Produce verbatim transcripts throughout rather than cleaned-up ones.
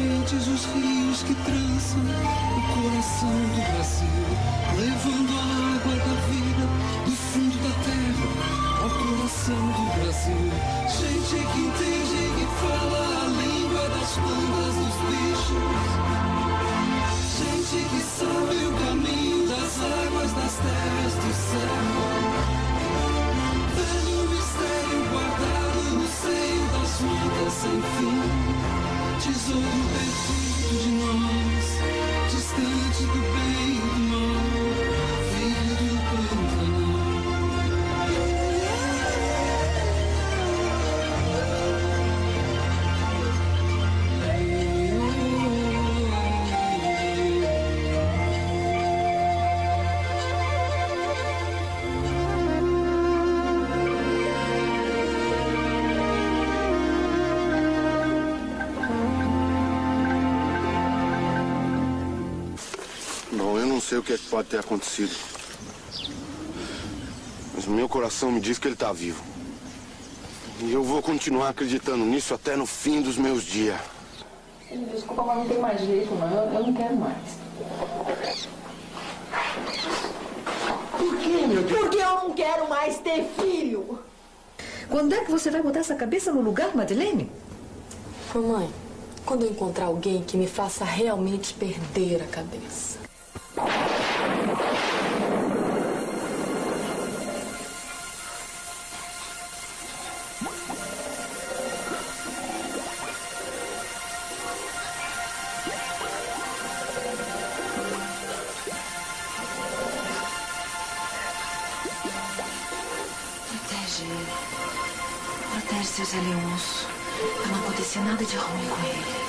correntes, os rios que trançam o coração do Brasil, levando a água da vida do fundo da terra ao coração do Brasil. Gente que entende e que fala a língua das plantas, dos bichos. Gente que sabe o caminho das águas, das terras, do céu. Velho mistério guardado no seio das matas sem fim. Tesouro perdido de nós, distante do bem e do mal, filho do Pantanal. Não sei o que, é que pode ter acontecido, mas o meu coração me diz que ele está vivo. E eu vou continuar acreditando nisso até no fim dos meus dias. Desculpa, mas não tem mais jeito, não. Eu, eu não quero mais. Por quê, meu Deus? Porque eu não quero mais ter filho. Quando é que você vai botar essa cabeça no lugar, Madeleine? Mamãe, quando eu encontrar alguém que me faça realmente perder a cabeça. Protege ele. Protege seu Zé Leôncio. Pra não acontecer nada de ruim com ele.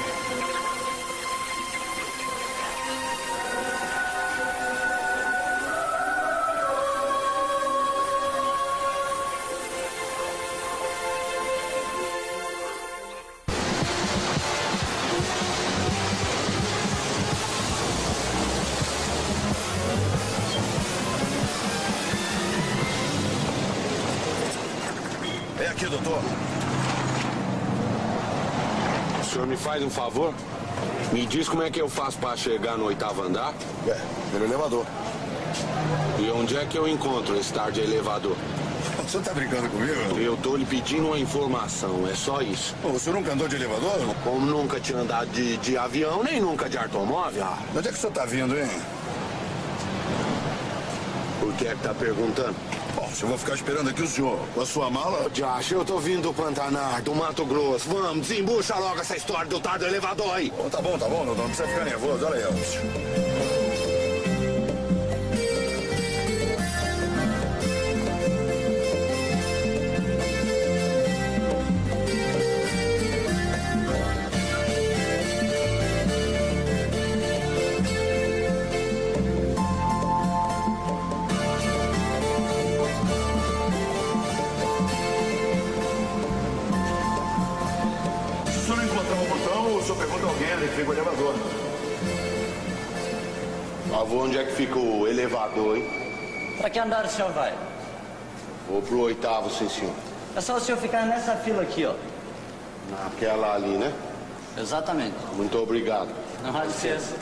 É aqui, doutor. O senhor me faz um favor? Me diz como é que eu faço para chegar no oitavo andar? É, pelo elevador. E onde é que eu encontro esse tal de elevador? O senhor tá brincando comigo? Eu tô lhe pedindo uma informação, é só isso. Pô, o senhor nunca andou de elevador? Como nunca tinha andado de, de avião, nem nunca de automóvel. Ah, De onde é que o senhor tá vindo, hein? por que é que tá perguntando? Bom, se eu vou ficar esperando aqui o senhor com a sua mala... Josh, eu tô vindo do Pantanal, do Mato Grosso. Vamos, desembucha logo essa história do tal do elevador aí. Bom, tá bom, tá bom, não, não precisa ficar nervoso. Olha aí, Elcio. Fica o elevador. Avô, onde é que fica o elevador, hein? Para que andar o senhor vai? Vou pro oitavo, sim, senhor. É só o senhor ficar nessa fila aqui, ó. Naquela ali, né? Exatamente. Muito obrigado. Não há licença.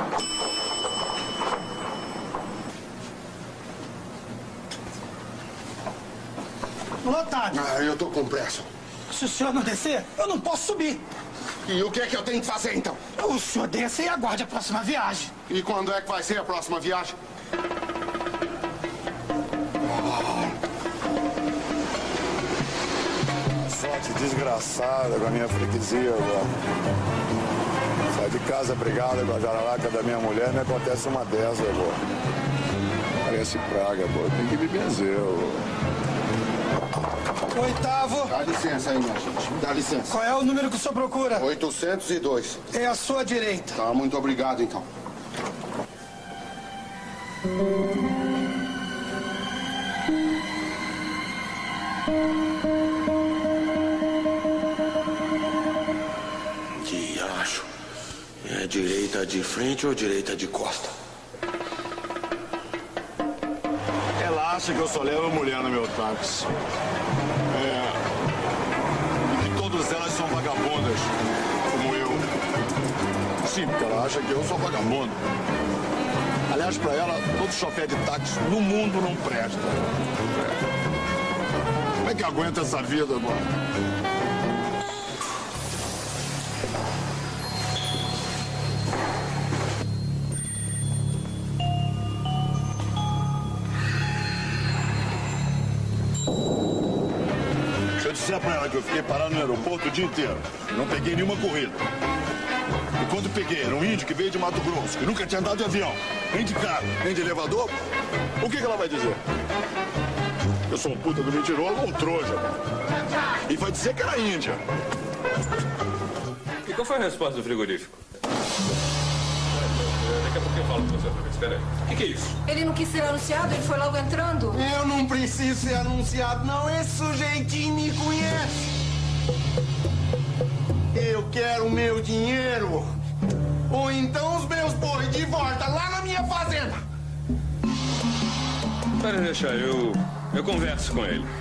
Lotado. Ah, eu tô com pressa. Se o senhor não descer, eu não posso subir. E o que é que eu tenho que fazer, então? O senhor desce e aguarde a próxima viagem. E quando é que vai ser a próxima viagem? Sorte desgraçada com a minha freguesia, agora. Sai de casa brigada com a jararaca da minha mulher, não acontece uma dessas, agora. Parece praga, pô. Tem que me benzer, agora. Oitavo. Dá licença aí, minha gente. Dá licença. Qual é o número que o senhor procura? oitocentos e dois. É a sua direita. Tá, muito obrigado, então. Que acho. É direita de frente ou direita de costa? Ela acha que eu só levo mulher no meu táxi. É. E que todas elas são vagabundas, como eu. Sim, porque ela acha que eu sou vagabundo. Aliás, pra ela, todo chofé de táxi no mundo não presta. Como é que aguenta essa vida, mano? Se eu disser pra ela que eu fiquei parado no aeroporto o dia inteiro, não peguei nenhuma corrida. E quando peguei, era um índio que veio de Mato Grosso, que nunca tinha andado de avião, nem de carro, nem de elevador, o que, que ela vai dizer? Eu sou um puta do mentiroso ou um troja. E vai dizer que era índia. E qual foi a resposta do frigorífico? Daqui a pouco eu falo com você outra vez. Espera aí. O que, que é isso? Ele não quis ser anunciado, ele foi logo entrando. Eu não preciso ser anunciado, não. Esse sujeitinho me conhece. Eu quero o meu dinheiro. Ou então os meus bois de volta lá na minha fazenda. Para deixar, eu, eu converso com ele.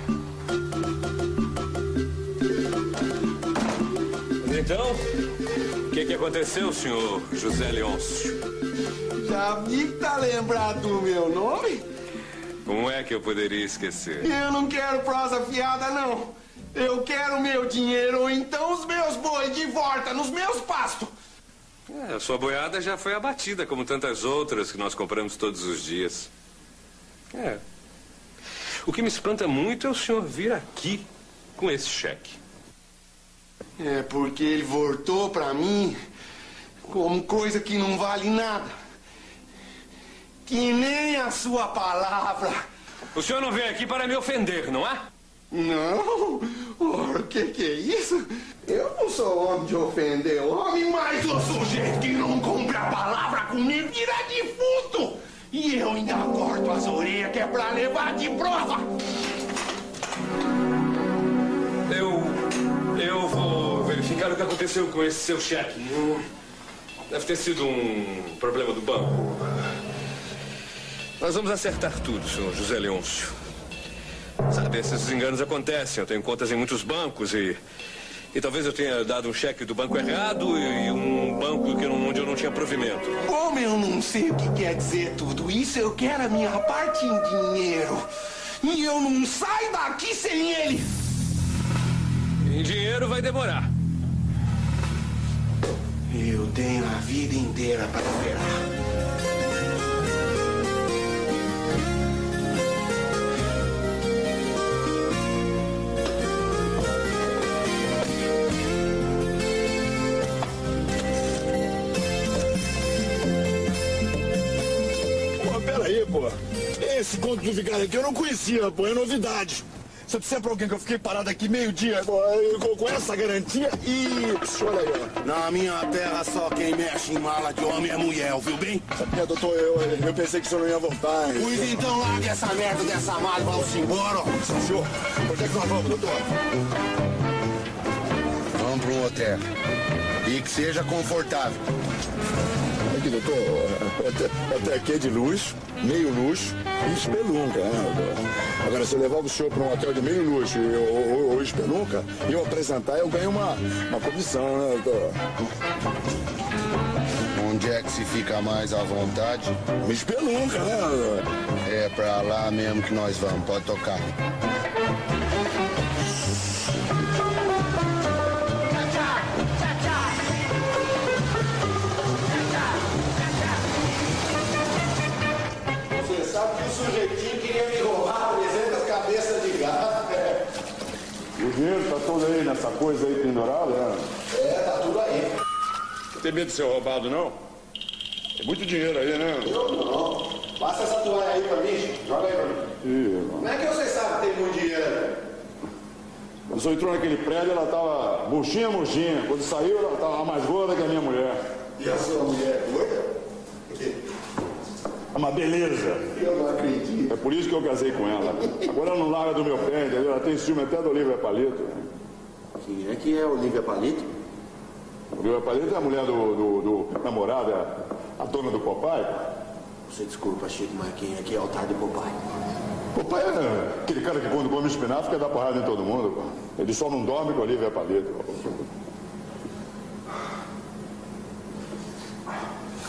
Então, o que, que aconteceu, senhor José Leôncio? Já vi que tá lembrado do meu nome? Como é que eu poderia esquecer? Eu não quero prosa fiada, não. Eu quero o meu dinheiro ou então os meus bois de volta nos meus pastos. É, a sua boiada já foi abatida, como tantas outras que nós compramos todos os dias. É. O que me espanta muito é o senhor vir aqui com esse cheque. É porque ele voltou pra mim como coisa que não vale nada. Que nem a sua palavra. O senhor não veio aqui para me ofender, não é? Não. O que que é isso? Eu não sou homem de ofender o homem, mas o sujeito que não cumpre a palavra comigo vira defunto. E eu ainda corto as orelhas que é pra levar de prova. Eu... eu vou verificar o que aconteceu com esse seu cheque. Deve ter sido um problema do banco. Nós vamos acertar tudo, senhor José Leôncio. Sabe, esses enganos acontecem. Eu tenho contas em muitos bancos e... E talvez eu tenha dado um cheque do banco errado e um banco que não, onde eu não tinha provimento. Como eu não sei o que quer dizer tudo isso, eu quero a minha parte em dinheiro. E eu não saio daqui sem ele. Em dinheiro vai demorar. Eu tenho a vida inteira para esperar. Pô, esse conto do vigário aqui eu não conhecia, pô, é novidade. Se eu disser pra alguém que eu fiquei parado aqui meio-dia com, com essa garantia e... Olha aí, ó. Na minha terra só quem mexe em mala de homem é mulher, ouviu bem? Sabia, doutor, eu, eu pensei que o senhor não ia voltar, hein? Pois então largue essa merda dessa mala e vamos embora, ó. Senhor, onde é que nós vamos, doutor? Vamos para um hotel. E que seja confortável. Aqui, doutor, até, até aqui é de luxo, meio luxo e espelunca, né, doutor? Agora, se eu levar o senhor para um hotel de meio luxo e, ou, ou, ou espelunca, e eu apresentar, eu ganho uma, uma comissão, né, doutor? Onde é que se fica mais à vontade? Me espelunca, né, doutor? É pra lá mesmo que nós vamos, pode tocar. Sujeitinho queria me roubar trezentas cabeças de gato. É. O dinheiro tá todo aí nessa coisa aí pendurada, né? É, tá tudo aí. Não tem medo de ser roubado, não? Tem muito dinheiro aí, né? Eu não. Passa essa toalha aí pra mim, joga aí pra mim. Ih, Como é que você sabe que tem muito dinheiro aí? quando o senhor entrou naquele prédio, ela tava murchinha, murchinha. Quando saiu, ela tava mais gorda que a minha mulher. E a sua mulher é gorda? É uma beleza. Eu não acredito. É por isso que eu casei com ela. Agora ela não larga do meu pé, entendeu? Ela tem ciúme até do Olivia Palito. Quem é que é Olivia Palito? Olivia Palito é a mulher do, do, do namorado, a, a dona do Popeye. Você desculpa, Chico, mas quem é que é o otário do Popeye? Popeye é aquele cara que quando come espinafre quer dar porrada em todo mundo. Pô. Ele só não dorme com a Olivia Palito.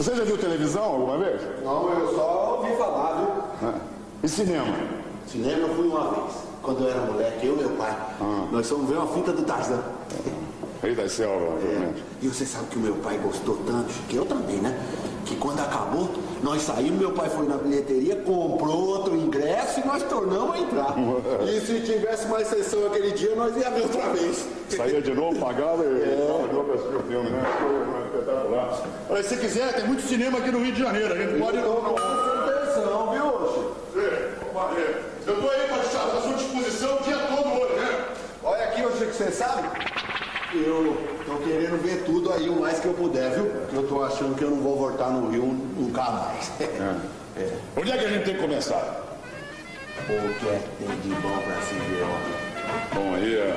Você já viu televisão alguma vez? Não, eu só ouvi falar, viu? Ah. E cinema? Cinema eu fui uma vez. Quando eu era moleque, eu e meu pai. Ah. Nós fomos ver uma fita do Tarzan. Rei da Selva, realmente. É. E você sabe que o meu pai gostou tanto, que eu também, né? Que quando acabou, nós saímos, meu pai foi na bilheteria, comprou outro ingresso e nós tornamos a entrar. E se tivesse mais sessão aquele dia, nós ia ver outra vez. Saía de novo, pagava e é. de novo para assistir o filme, né? Foi espetacular. Olha, se quiser, tem muito cinema aqui no Rio de Janeiro. A gente pode... Não, não, atenção, viu, Oxi? Eu tô aí para a sua disposição o dia todo hoje, né? Olha aqui, Oxi, que você sabe? Eu tô querendo ver tudo aí o mais que eu puder, viu? Eu tô achando que eu não vou voltar no Rio nunca mais. É. É. Onde é que a gente tem que começar? O que é que tem de bom pra se ver, ó? Bom, aí é...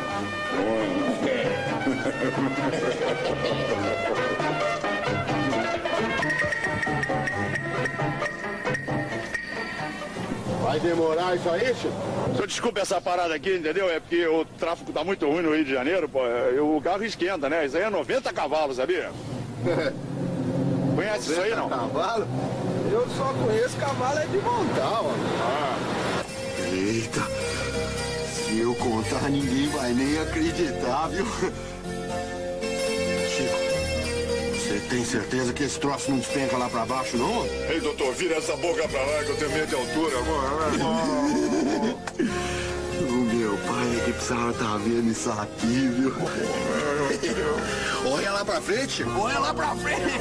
Vai demorar isso aí, Chico? Senhor, desculpa essa parada aqui, entendeu? É porque o tráfego tá muito ruim no Rio de Janeiro, pô. O carro esquenta, né? Isso aí é noventa cavalos, sabia? Conhece isso aí, não? Cavalo? Eu só conheço cavalo é de montar, ó. Ah. Eita. Se eu contar, ninguém vai nem acreditar, viu? Chico, você tem certeza que esse troço não despenca lá pra baixo, não? Ei, doutor, vira essa boca pra lá que eu tenho medo de altura, mano. O meu pai é que precisava estar vendo isso aqui, viu? Olha lá pra frente, olha lá pra frente.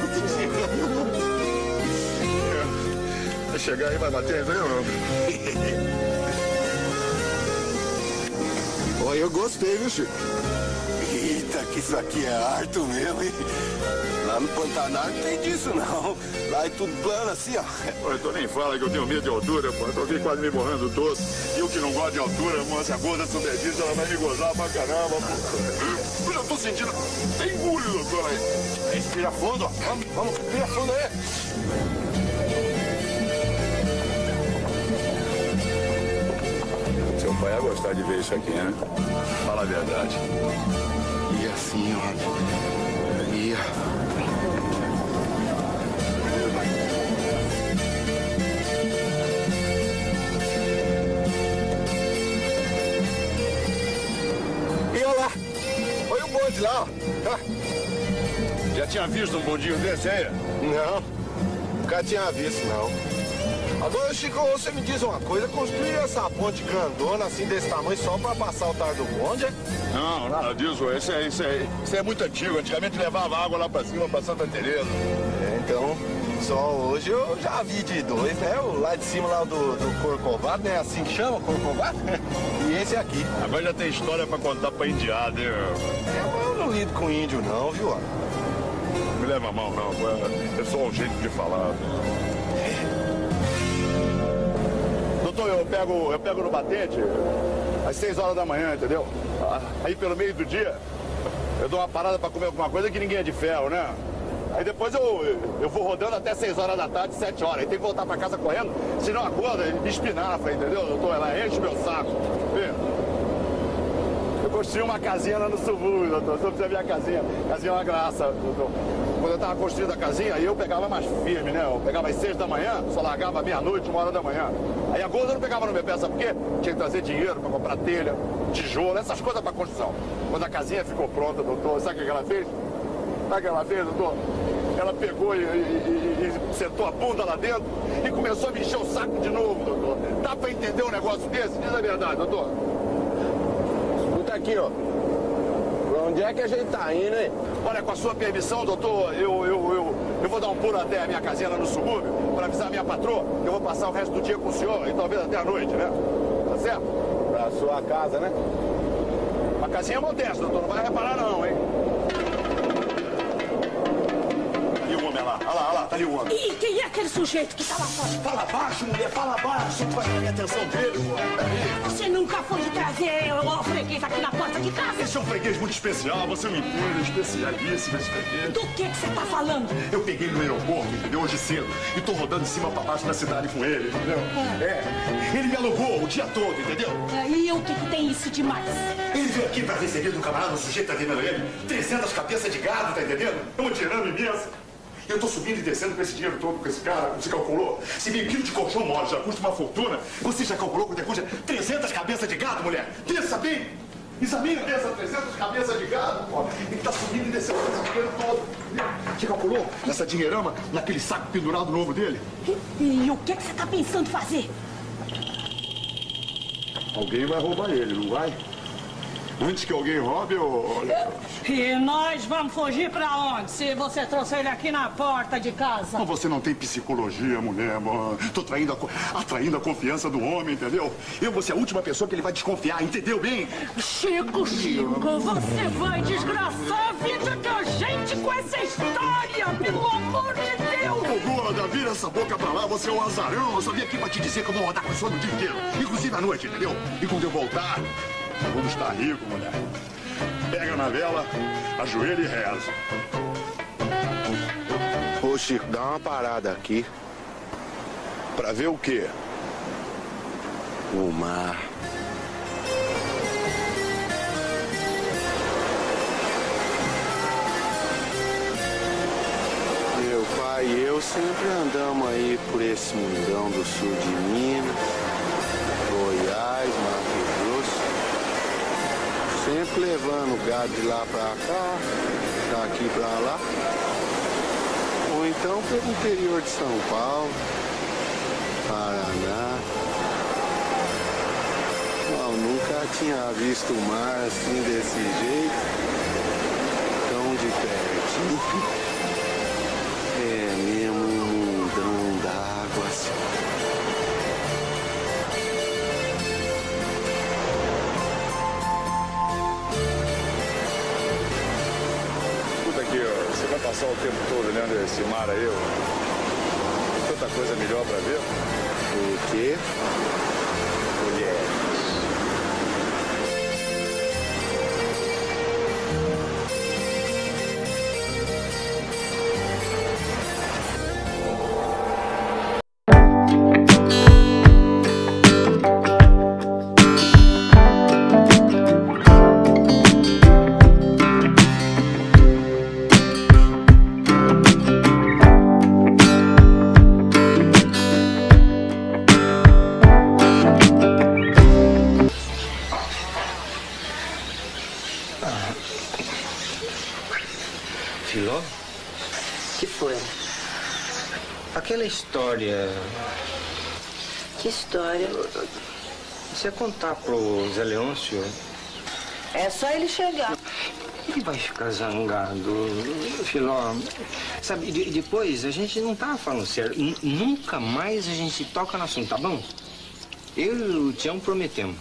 Vai chegar aí, vai bater, viu? Olha, eu gostei, viu, Chico? Eita, que isso aqui é harto mesmo, hein? Lá no Pantanal não tem disso, não. Lá é tudo plano assim, ó. Pô, então nem fala que eu tenho medo de altura, pô. Eu tô aqui quase me morrendo doce. E eu que não gosto de altura, moça, a gorda souber disso, ela vai me gozar pra caramba, pô. Eu tô sentindo... Tem engulho, doutor, aí. Respira fundo, ó. Vamos, vamos, respira fundo aí. Seu pai ia gostar de ver isso aqui, né? Fala a verdade. E assim, ó. Ia. E olha lá. Olha o bonde lá, ó. Já tinha visto um bondinho desse aí? Não. Nunca tinha visto, não. Agora, Chico, você me diz uma coisa, construir essa ponte grandona assim desse tamanho só pra passar o tar do bonde, é? Não, nada disso. Isso é, isso, é, isso é muito antigo. Antigamente levava água lá pra cima, pra Santa Teresa. É, então, só hoje eu já vi de dois, né? O lá de cima, lá do, do Corcovado, né? Assim que chama, Corcovado. E esse aqui. Agora já tem história pra contar pra indiada, hein? Eu, eu não lido com índio, não, viu? Não me leva a mão, não. É só um jeito de falar. Doutor, eu pego, eu pego no batente às seis horas da manhã, entendeu? Aí pelo meio do dia eu dou uma parada pra comer alguma coisa que ninguém é de ferro, né? Aí depois eu, eu vou rodando até seis horas da tarde, sete horas. Aí tem que voltar pra casa correndo, senão a corda me espinafra, entendeu, doutor? Ela enche meu saco. Vê? Eu construí uma casinha lá no subúrbio, doutor. Só precisa ver a casinha. A casinha é uma graça, doutor. Quando eu tava construindo a casinha, aí eu pegava mais firme, né? Eu pegava às seis da manhã, só largava meia-noite, uma hora da manhã. Aí a gorda eu não pegava no meu pé, sabe por quê? Tinha que trazer dinheiro pra comprar telha, tijolo, essas coisas pra construção. Quando a casinha ficou pronta, doutor, sabe o que ela fez? Sabe o que ela fez, doutor? Ela pegou e, e, e, e sentou a bunda lá dentro e começou a me encher o saco de novo, doutor. Dá pra entender um negócio desse? Diz a verdade, doutor. Escuta aqui, ó. Pra onde é que a gente tá indo, hein? Olha, com a sua permissão, doutor, eu, eu, eu, eu vou dar um pulo até a minha casinha lá no subúrbio para avisar a minha patroa que eu vou passar o resto do dia com o senhor e talvez até a noite, né? Tá certo? Pra sua casa, né? Uma casinha modesta, doutor, não vai reparar não, hein? E o homem lá? Olha lá, olha lá, tá ali o homem. E quem é aquele sujeito que tá lá fora? Fala baixo, mulher, fala baixo, tu vai ter a atenção dele, pô. Você nunca foi de trazer o freguês aqui na porta de casa? Esse é um freguês muito especial, você me entende, especialíssimo esse freguês. Do que que você tá falando? Eu peguei no aeroporto, entendeu, hoje cedo, e tô rodando de cima pra baixo da cidade com ele, entendeu? Ah. É, ele me alugou o dia todo, entendeu? E o que que tem isso demais? Ele veio aqui pra receber de um camarada, um sujeito tá vendendo ele, trezentas cabeças de gado, tá entendendo? É um tirano imenso. Eu tô subindo e descendo com esse dinheiro todo com esse cara, você calculou? Se meio quilo de colchão mole já custa uma fortuna, você já calculou quanto custa trezentas cabeças de gado, mulher? Pensa bem! Examina essas trezentas cabeças de gado, pô. Ele tá subindo e descendo com esse dinheiro todo. Você calculou nessa dinheirama, naquele saco pendurado novo dele? E, e o que, que você tá pensando fazer? Alguém vai roubar ele, não vai? Antes que alguém roube, eu... E nós vamos fugir pra onde? Se você trouxer ele aqui na porta de casa. Mas você não tem psicologia, mulher, mano. Tô traindo a, atraindo a confiança do homem, entendeu? Eu vou ser a última pessoa que ele vai desconfiar, entendeu bem? Chico, Chico, você vai desgraçar a vida da gente com essa história, pelo amor de Deus! Ô, gorda, vira essa boca pra lá, você é um azarão. Eu só vim aqui pra te dizer que eu vou rodar com sono o dia inteiro. Inclusive à noite, entendeu? E quando eu voltar, vamos estar ricos, mulher. Pega na vela, ajoelha e reza. Ô, Chico, dá uma parada aqui. Pra ver o quê? O mar. Meu pai e eu sempre andamos aí por esse mundão do sul de Minas, Goiás, Mato Grosso. Sempre levando gado de lá pra cá, daqui pra lá. Ou então pelo interior de São Paulo, Paraná. Eu nunca tinha visto o mar assim desse jeito, tão de pertinho. É mesmo um mundão d'água assim. Você vai passar o tempo todo olhando esse mar aí, ó. Tanta coisa melhor pra ver. O quê? Mulheres. Filó? Que foi? Aquela história... Que história? Você contar pro Zé Leôncio? É só ele chegar. Ele vai ficar zangado, Filó. Sabe, de, depois a gente não tá falando sério. N- nunca mais a gente toca no assunto, tá bom? Eu e o Tião prometemos.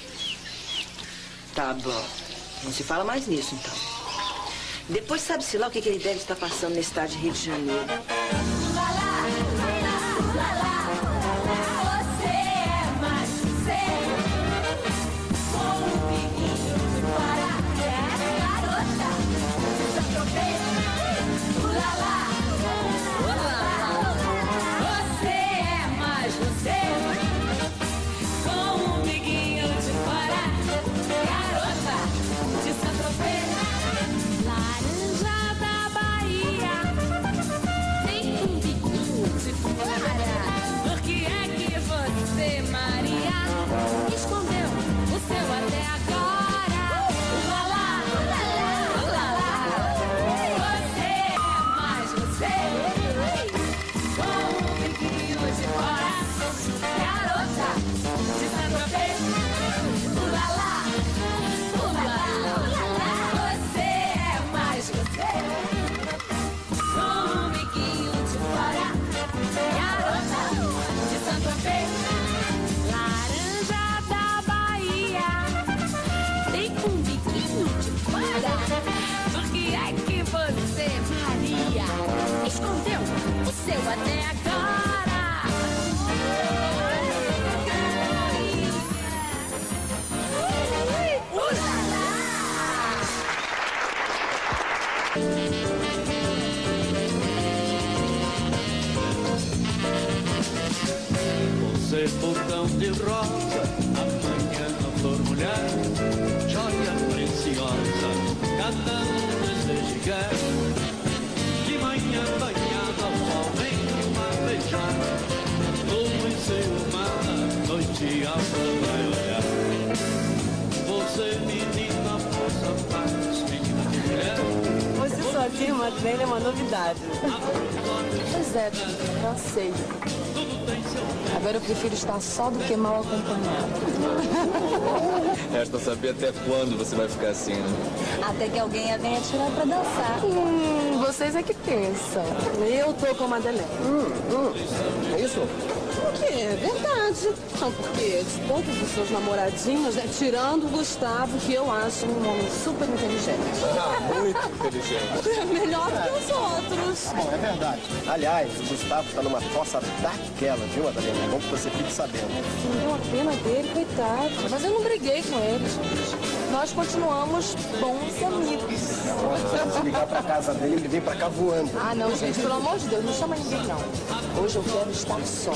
Tá bom. Não se fala mais nisso, então. Depois sabe-se lá o que, que ele deve estar passando no estado de Rio de Janeiro. Você, botão de rosa, amanhã a flor mulher, joia preciosa, cada um deseja. De manhã banhada Madeleine é uma novidade. Pois é, eu sei. Agora eu prefiro estar só do que mal acompanhada. Resta saber até quando você vai ficar assim, né? Até que alguém venha tirar pra dançar. Hum, vocês é que pensam. Eu tô com a Madeleine. Hum, hum. É isso? O quê? É verdade. Não, porque de todos os seus namoradinhos, né, tirando o Gustavo, que eu acho um homem super inteligente. Ah, muito inteligente. Melhor do que os outros. Bom, é verdade. Aliás, o Gustavo tá numa fossa daquela, viu, Madalena? É bom que você fique sabendo. Sim, deu a pena dele, coitado. Mas eu não briguei com ele, gente. Nós continuamos bons amigos. Se ligar pra casa dele, ele vem pra cá voando. Ah, não, gente, pelo amor de Deus, não chama ninguém, não. Hoje eu quero estar só.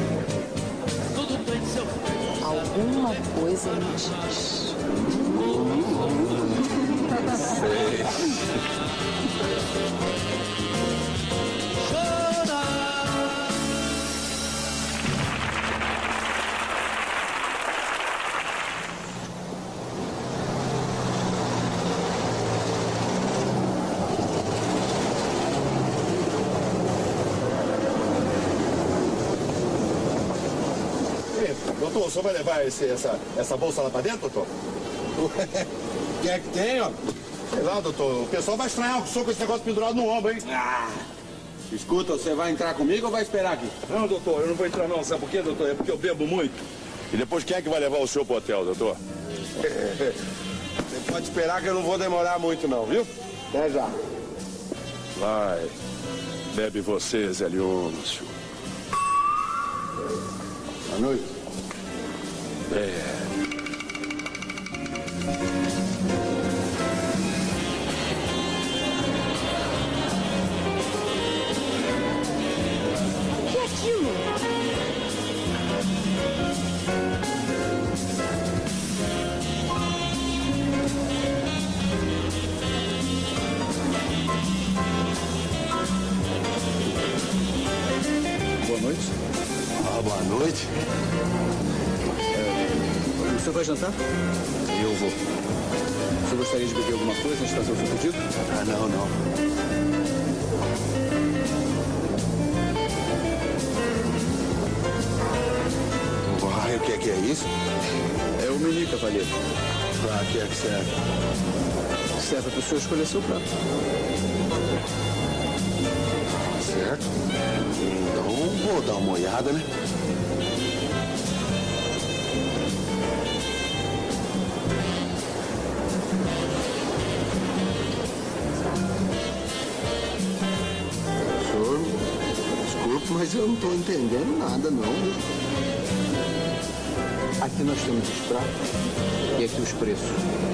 Alguma coisa me diz. Sei. Doutor, o senhor vai levar esse, essa, essa bolsa lá pra dentro, doutor? Quem é que tem, ó? Sei lá, doutor. O pessoal vai estranhar o senhor com esse negócio pendurado no ombro, hein? Ah! Escuta, você vai entrar comigo ou vai esperar aqui? Não, doutor, eu não vou entrar não. Sabe por quê, doutor? É porque eu bebo muito. E depois quem é que vai levar o senhor pro hotel, doutor? Você pode esperar que eu não vou demorar muito não, viu? Até já. Vai. Bebe você, Zé Leôncio. Boa noite. É. O que é aquilo? Boa noite. Ah, boa noite. É, o senhor vai jantar? Eu vou. O senhor gostaria de beber alguma coisa antes de fazer o seu pedido? Ah, não, não. Uai, o que é que é isso? É o menu, cavalheiro. Pra que é que serve? Serve para o senhor escolher seu prato. Certo. Então vou dar uma olhada, né? Senhor, desculpe, mas eu não estou entendendo nada, não. Viu? Aqui nós temos os pratos e aqui os preços.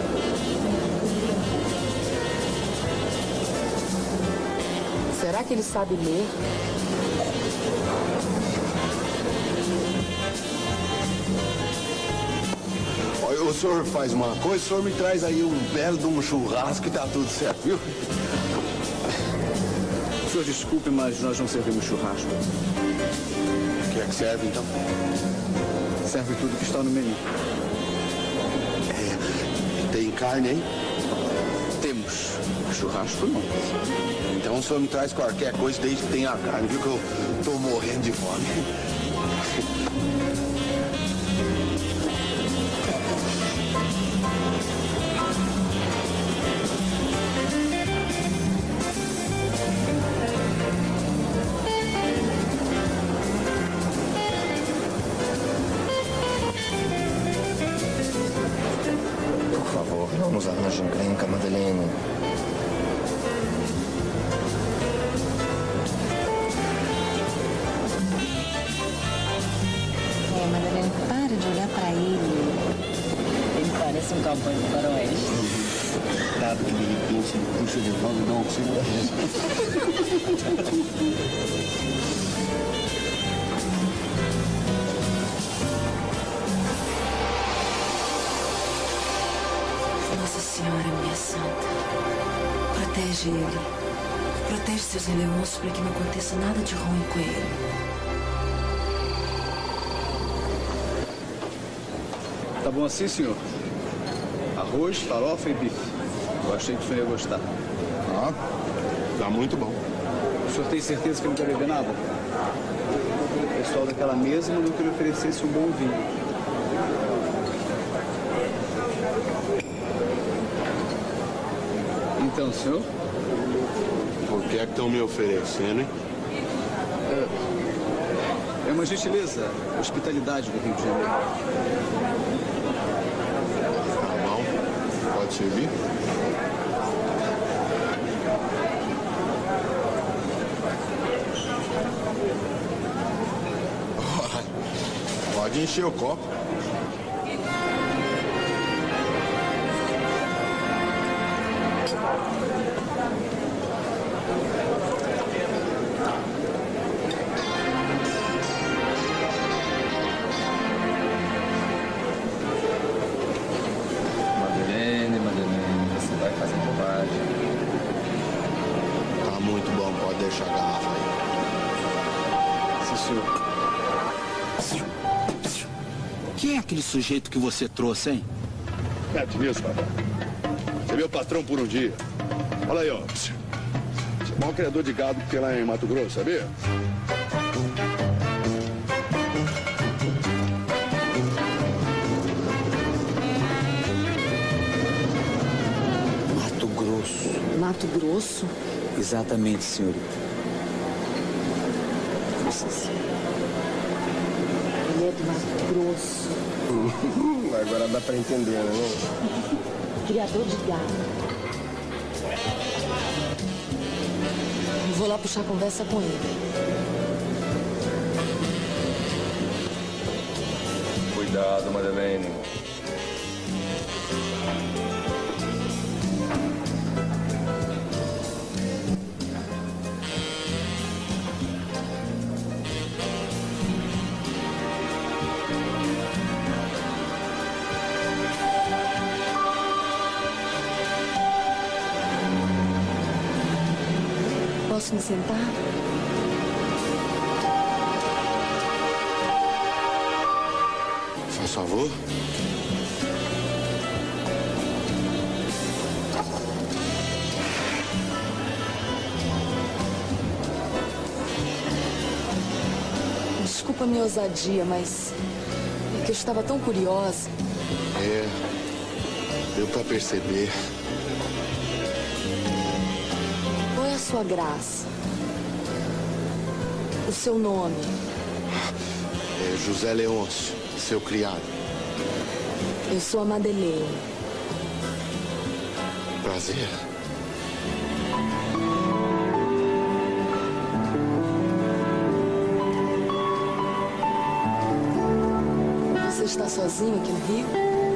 Será que ele sabe ler? Olha, o senhor faz uma coisa, o senhor me traz aí um belo de um churrasco e tá tudo certo, viu? O senhor desculpe, mas nós não servimos churrasco. O que é que serve, então? Serve tudo que está no menu. É, tem carne, hein? Temos. Churrasco não. Então o senhor me traz qualquer coisa desde que tenha carne, viu? Que eu tô morrendo de fome. Por favor, não nos arranje encrenca, Madalena. É, Madalena, para de olhar pra ele. Ele parece um cowboy do faroeste. Dado que de repente ele puxa de volta e dá um tiro da Nossa Senhora, minha santa, protege ele. Protege seus elementos para que não aconteça nada de ruim com ele. Tá bom assim, senhor? Arroz, farofa e bife. Eu achei que o senhor ia gostar. Ah, Tá muito bom. O senhor tem certeza que não quer beber nada? O pessoal daquela mesa mandou que ele oferecesse um bom vinho. Então, senhor? O que é que estão me oferecendo, hein? É, é uma gentileza, hospitalidade do Rio de Janeiro. Tá bom. Pode servir? Pode encher o copo. Madeleine, Madeleine, você vai fazer bobagem. Tá muito bom, pode deixar a garrafa aí. Sim, senhor. Quem é aquele sujeito que você trouxe, hein? Mete nisso, papai. Você viu o patrão por um dia. Olha aí, ó. Você é o maior criador de gado que tem lá em Mato Grosso, sabia? Mato Grosso. Mato Grosso? Exatamente, senhorita. Nossa senhora. Ele é do Mato Grosso. Agora dá pra entender, né? Não? Criador de gado. Vou lá puxar conversa com ele. Cuidado, Madeleine. Posso me sentar? Faz favor. Desculpa a minha ousadia, mas é que eu estava tão curiosa. É, deu pra perceber. Qual é a sua graça? O seu nome? É José Leôncio, seu criado. Eu sou a Madeleine. Prazer. Você está sozinho aqui no Rio?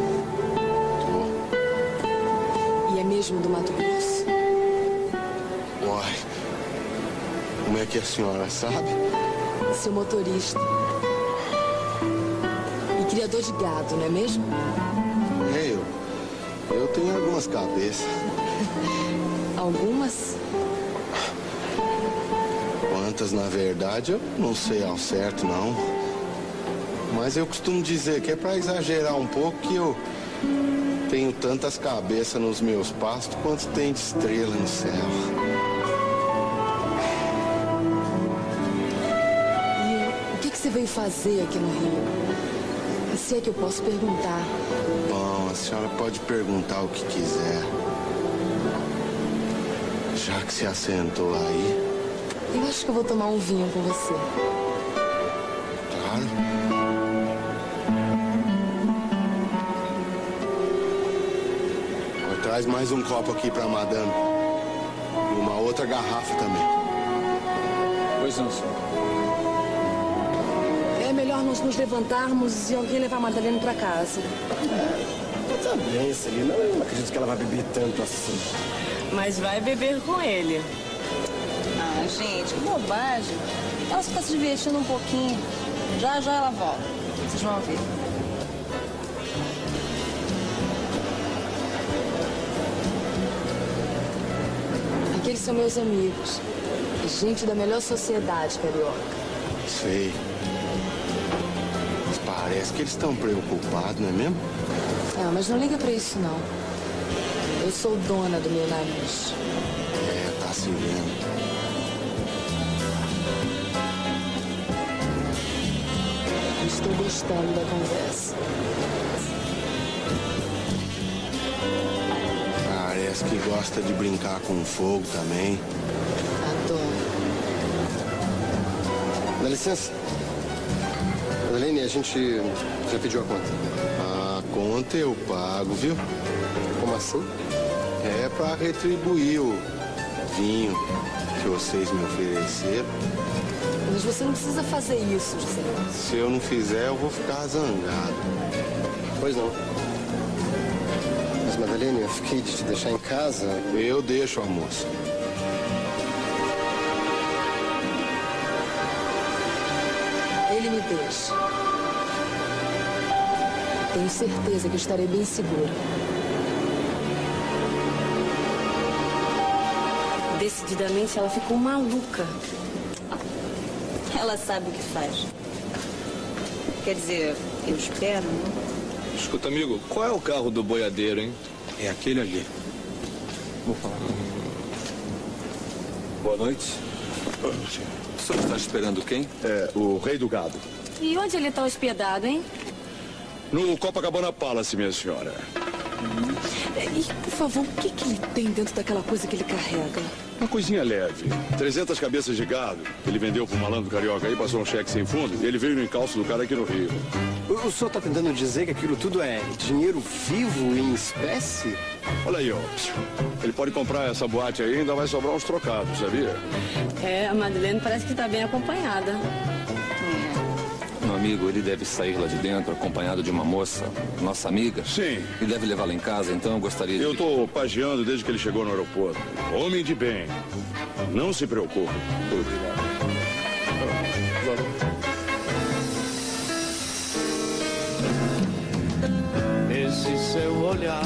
Tô. E é mesmo do Mato Grosso? Uai, como é que a senhora sabe? Seu motorista. E criador de gado, não é mesmo? É, eu. Eu tenho algumas cabeças. Algumas? Quantas, na verdade, eu não sei ao certo, não. Mas eu costumo dizer que é pra exagerar um pouco que eu tenho tantas cabeças nos meus pastos quanto tem de estrela no céu. E o que, que você veio fazer aqui no Rio? E se é que eu posso perguntar? Bom, a senhora pode perguntar o que quiser. Já que se assentou aí. Eu acho que eu vou tomar um vinho com você. Claro. Traz mais um copo aqui pra madame. E uma outra garrafa também. Pois não, senhor. É melhor nós nos levantarmos e alguém levar a Madalena pra casa. É, tá bem, Celina. Eu não acredito que ela vai beber tanto assim. Mas vai beber com ele. Ah, gente, que bobagem. Ela só tá se divertindo um pouquinho. Já, já ela volta. Vocês vão ver. Aqueles são meus amigos. Gente da melhor sociedade carioca. Sei. Mas parece que eles estão preocupados, não é mesmo? Ah, mas não liga pra isso, não. Eu sou dona do meu nariz. É, tá se vendo. Estou gostando da conversa. Parece que gosta de brincar com fogo também. Adoro. Dá licença. Madalene, a gente já pediu a conta. A conta eu pago, viu? Como assim? É pra retribuir o vinho que vocês me ofereceram. Mas você não precisa fazer isso, José. Se eu não fizer, eu vou ficar zangado. Pois não. Mas, Madalene, eu fiquei de te deixar em casa. Eu deixo, almoço. Ele me deixa. Tenho certeza que estarei bem segura. Decididamente, ela ficou maluca. Ela sabe o que faz. Quer dizer, eu espero, né? Escuta, amigo, qual é o carro do boiadeiro, hein? É aquele ali. Vou falar. Boa noite. O senhor está esperando quem? É, o rei do gado. E onde ele está hospedado, hein? No Copacabana Palace, minha senhora. E, por favor, o que, que ele tem dentro daquela coisa que ele carrega? Uma coisinha leve. trezentas cabeças de gado. Ele vendeu pro malandro carioca aí, passou um cheque sem fundo e ele veio no encalço do cara aqui no Rio. O, o senhor tá tentando dizer que aquilo tudo é dinheiro vivo em espécie? Olha aí, ó. Ele pode comprar essa boate aí e ainda vai sobrar uns trocados, sabia? É, a Madalene parece que está bem acompanhada. Meu amigo, ele deve sair lá de dentro acompanhado de uma moça, nossa amiga. Sim. E deve levá-la em casa, então eu gostaria de... Eu tô pagiando desde que ele chegou no aeroporto. Homem de bem. Não se preocupe. Obrigado. Esse seu olhar,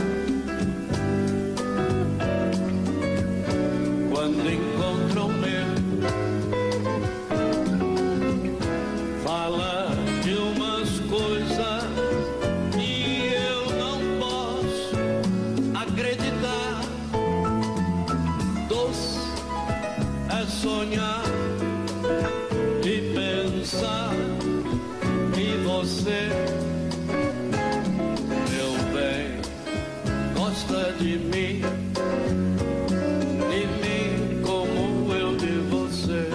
quando encontra o meu, fala de umas coisas que eu não posso acreditar. Doce é sonhar e pensar que você, meu bem, gosta de mim, de mim como eu de você.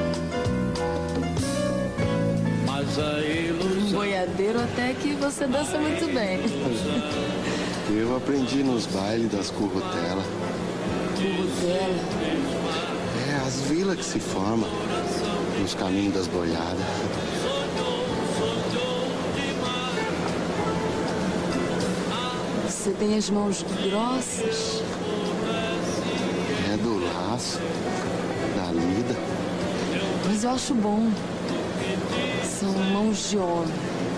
Mas a ilusão... Boiadeiro até que você dança muito bem. Eu aprendi nos bailes das currutelas. Currutela? É, as vilas que se formam nos caminhos das boiadas. Você tem as mãos grossas. É do laço, da lida. Mas eu acho bom. São mãos de homem.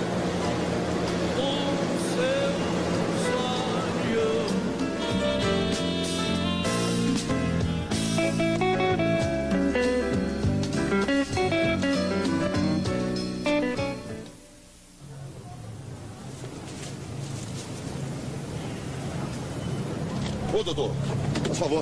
Ô, doutor, por favor.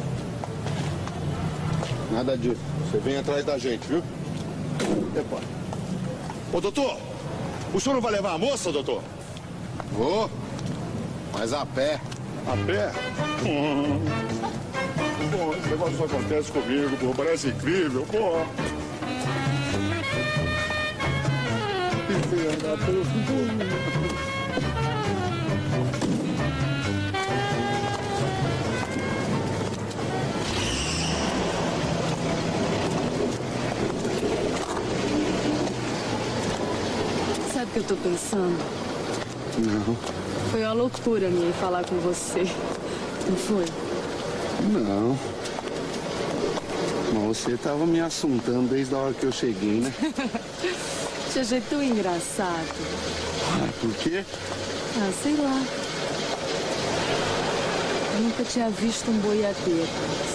Nada disso. Você vem atrás da gente, viu? Epa. Ô, doutor, o senhor não vai levar a moça, doutor? Vou, mas a pé. A pé? Hum. Pô, esse negócio só acontece comigo, pô. Parece incrível, pô. Que filha da puta. Sabe o que eu tô pensando? Não. Foi uma loucura minha ir falar com você. Não foi? Não. Mas você tava me assuntando desde a hora que eu cheguei, né? Te achei tão engraçado. Ah, por quê? Ah, sei lá. Eu nunca tinha visto um boiadeiro.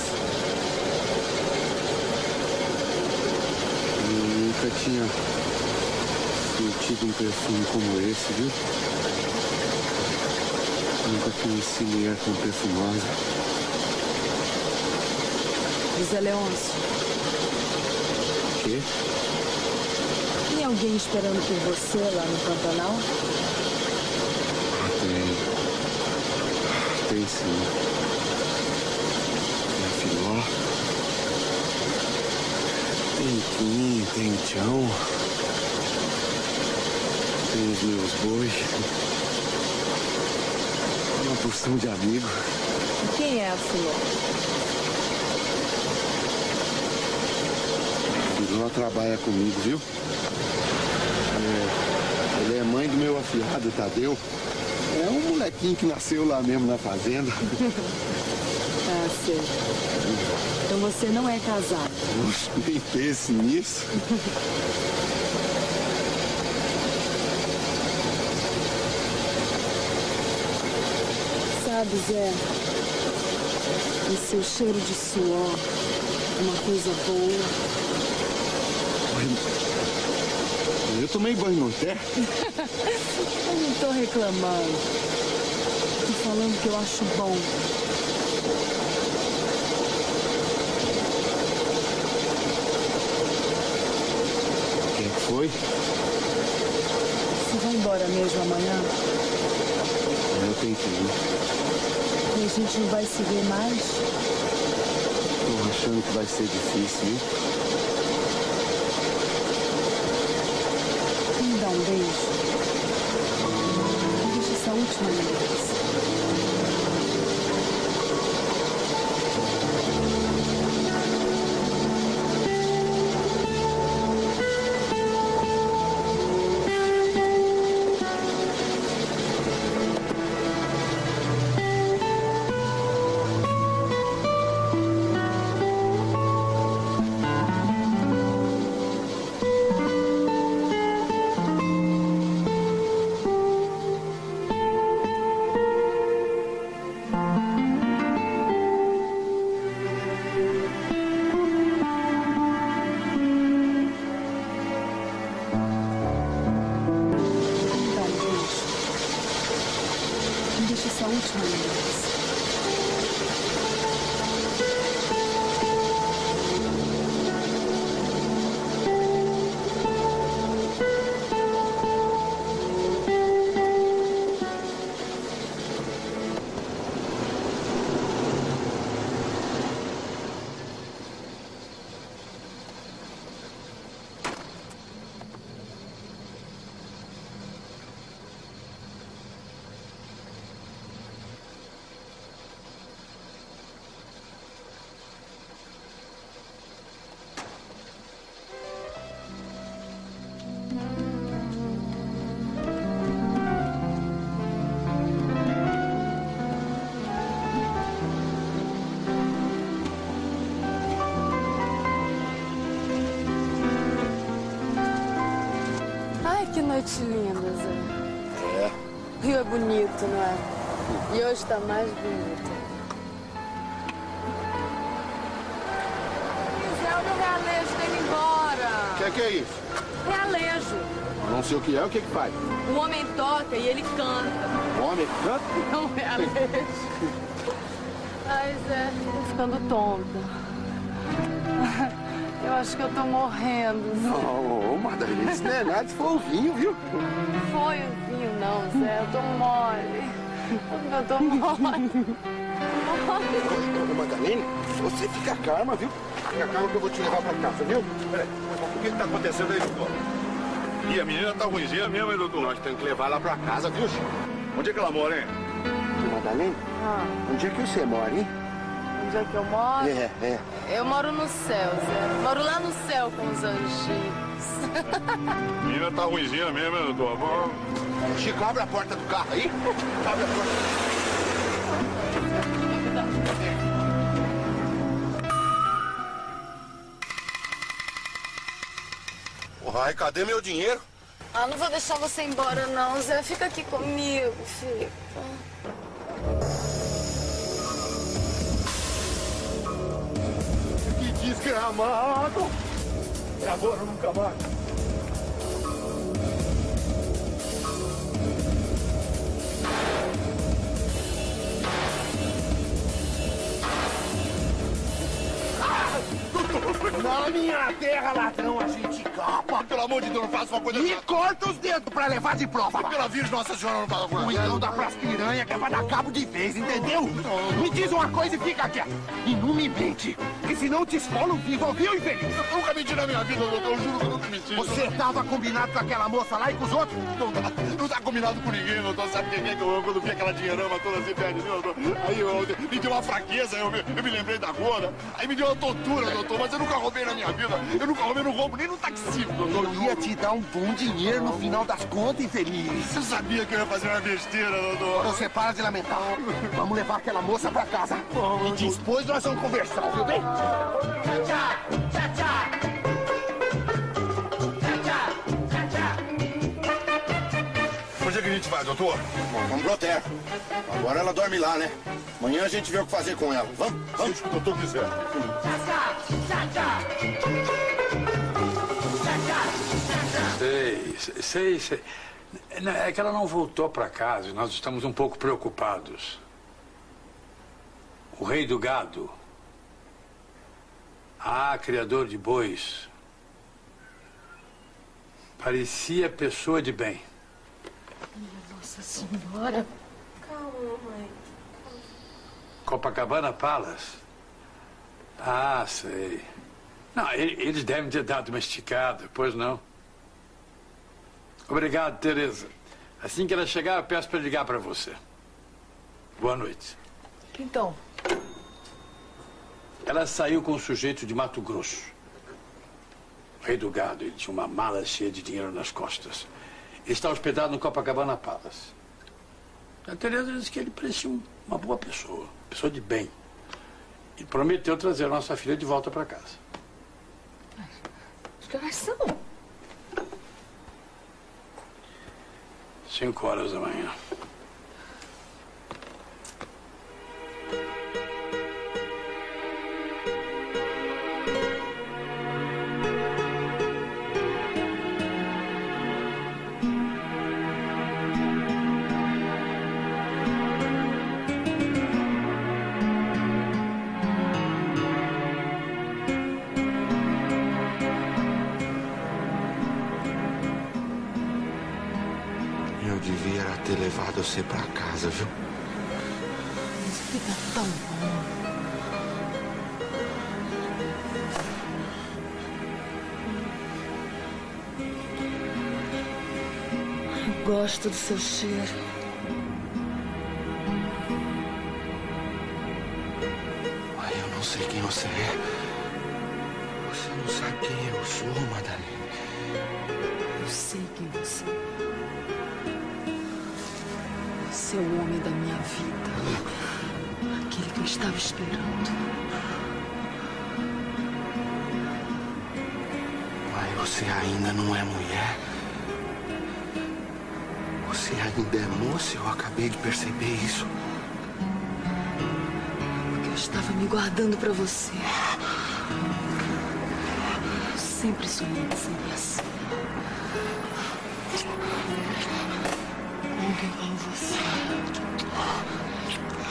Eu nunca tinha sentido um perfume como esse, viu? Nunca conheci mulher tão perfumosa. José Leôncio. O quê? Tem alguém esperando por você lá no Pantanal? Tem. Tem sim. Tem a Filó. Tem Kim, tem o Tião. Tem os meus bois. Uma porção de amigo. E quem é a Filó? A Filó trabalha comigo, viu? É, ele é mãe do meu afilhado, Tadeu. É um molequinho que nasceu lá mesmo na fazenda. Ah, sei. Então você não é casado? Nossa, nem pense nisso. Sabe, Zé, esse seu cheiro de suor é uma coisa boa. Eu tomei banho no té. Eu não tô reclamando. Tô falando que eu acho bom. O que foi? Você vai embora mesmo amanhã? Eu tenho que ir. E a gente não vai se ver mais? Tô achando que vai ser difícil, viu? Me dá um beijo. Deixa essa última lembrança. Que noite linda, Zé. É. O Rio é bonito, não é? E hoje tá mais bonito. Zé, o meu realejo tá indo embora. O que é que é isso? Realejo. Não sei o que é, o que que faz? O homem toca e ele canta. O homem canta? Não, realejo. Ai, Zé, tô ficando tonta. Eu acho que eu tô morrendo, Zé. Não, Madalena, isso não é nada, isso foi o vinho, viu? Foi o vinho, não, Zé. Eu tô mole. Eu tô mole. Ô, Madalena, você fica calma, viu? Fica calma que eu vou te levar pra casa, viu? Peraí, o que que tá acontecendo aí, doutor? E a menina tá ruimzinha mesmo, hein, doutor? Nós temos que levar ela pra casa, viu, Chico? Onde é que ela mora, hein? Madalena, Ah, onde é que você mora, hein? onde é que eu moro? É, é. Eu moro no céu, Zé. Moro lá no céu com os anjinhos. A menina tá ruimzinha mesmo, hein, doutor? Vamos. Chico, abre a porta do carro aí. Abre a porta. Ai, cadê meu dinheiro? Ah, não vou deixar você embora, não, Zé. Fica aqui comigo, fica. Que desgramado! É agora ou nunca mais. Ah! Na minha terra, ladrão, a gente capa. Pelo amor de Deus, não faça uma coisa... E corta os dedos pra levar de prova. Pela Virgem Nossa Senhora não paga por nada. Então dá pras piranha que é pra dar cabo de vez, entendeu? Me diz uma coisa e fica quieto. E não me mente, que senão eu te esfolo vivo, ouviu, infeliz? Eu nunca menti na minha vida, doutor. Eu juro que eu nunca menti. Você tava combinado com aquela moça lá e com os outros? Não tá, não tá combinado com ninguém, doutor. Sabe quem é que eu, quando vi aquela dinheirama toda assim perto de mim, doutor? Aí eu, eu, me deu uma fraqueza, eu me, eu me lembrei da gorda. Aí me deu uma tontura, doutor. Mas eu nunca roubei na minha vida. Eu nunca roubei, não roubo nem no taxímetro, doutor. Eu ia te dar um bom dinheiro no final das contas, infeliz. Eu sabia que eu ia fazer uma besteira, doutor. Você para de lamentar. Vamos levar aquela moça pra casa. E depois nós vamos conversar, viu bem? Tchau, tchau, tchau, tchau. Onde é que a gente vai, doutor? Bom, vamos pro hotel. Agora ela dorme lá, né? Amanhã a gente vê o que fazer com ela. Vamos? Vamos? Se o doutor quiser. Sei, sei, sei. É que ela não voltou para casa e nós estamos um pouco preocupados. O rei do gado. Ah, criador de bois. Parecia pessoa de bem. Nossa Senhora. Calma, mãe. Copacabana Palace? Ah, sei. Não, eles devem ter dado uma esticada, pois não? Obrigado, Teresa. Assim que ela chegar, eu peço para ligar para você. Boa noite. Então? Ela saiu com um sujeito de Mato Grosso. O rei do gado. Ele tinha uma mala cheia de dinheiro nas costas. Ele está hospedado no Copacabana Palace. A Teresa disse que ele parecia uma boa pessoa, pessoa de bem. E prometeu trazer a nossa filha de volta para casa. Que horas são? Cinco horas da manhã. Eu devia ter levado você pra casa, viu? Mas fica tão bom. Eu gosto do seu cheiro. Ai, eu não sei quem você é. Você não sabe quem eu sou, Madalena. Eu sei quem você é. Você é o homem da minha vida. Aquele que eu estava esperando. Mas você ainda não é mulher. Você ainda é moça, eu acabei de perceber isso. Porque eu estava me guardando pra você. Eu sempre sonhei em ser assim. Alguém como você.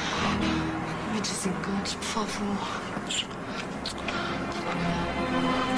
Me desencante, por favor.